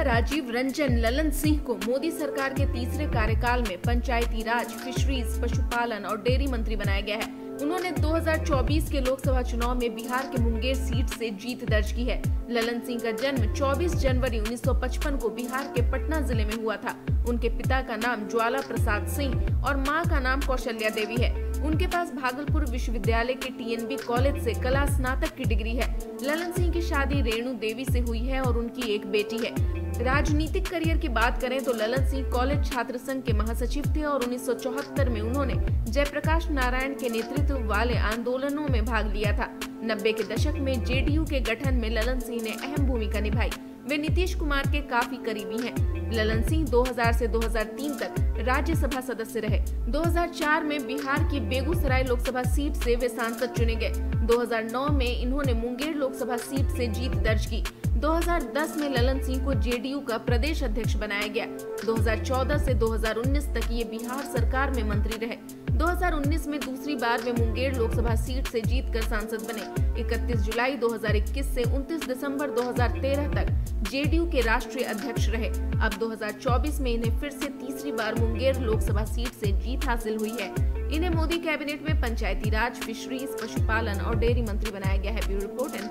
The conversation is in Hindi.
राजीव रंजन ललन सिंह को मोदी सरकार के तीसरे कार्यकाल में पंचायती राज, फिशरीज, पशुपालन और डेयरी मंत्री बनाया गया है। उन्होंने 2024 के लोकसभा चुनाव में बिहार के मुंगेर सीट से जीत दर्ज की है। ललन सिंह का जन्म 24 जनवरी 1955 को बिहार के पटना जिले में हुआ था। उनके पिता का नाम ज्वाला प्रसाद सिंह और मां का नाम कौशल्या देवी है। उनके पास भागलपुर विश्वविद्यालय के टीएनबी कॉलेज से कला स्नातक की डिग्री है। ललन सिंह की शादी रेणु देवी से हुई है और उनकी एक बेटी है। राजनीतिक करियर की बात करें तो ललन सिंह कॉलेज छात्र संघ के महासचिव थे और 1974 में उन्होंने जयप्रकाश नारायण के नेतृत्व वाले आंदोलनों में भाग लिया था। 90 के दशक में जेडीयू के गठन में ललन सिंह ने अहम भूमिका निभाई। वे नीतीश कुमार के काफी करीबी हैं। ललन सिंह 2000 से 2003 तक राज्यसभा सदस्य रहे। 2004 में बिहार की बेगूसराय लोकसभा सीट से वे सांसद चुने गए। 2009 में इन्होंने मुंगेर लोकसभा सीट से जीत दर्ज की। 2010 में ललन सिंह को जेडीयू का प्रदेश अध्यक्ष बनाया गया। 2014 से 2019 तक ये बिहार सरकार में मंत्री रहे। 2019 में दूसरी बार वे मुंगेर लोकसभा सीट से जीतकर सांसद बने। 31 जुलाई 2021 से 29 दिसंबर 2013 तक जेडीयू के राष्ट्रीय अध्यक्ष रहे। अब 2024 में इन्हें फिर से तीसरी बार मुंगेर लोकसभा सीट से जीत हासिल हुई है। इन्हें मोदी कैबिनेट में पंचायती राज, फिशरीज, पशुपालन और डेयरी मंत्री बनाया गया है। Bureau report.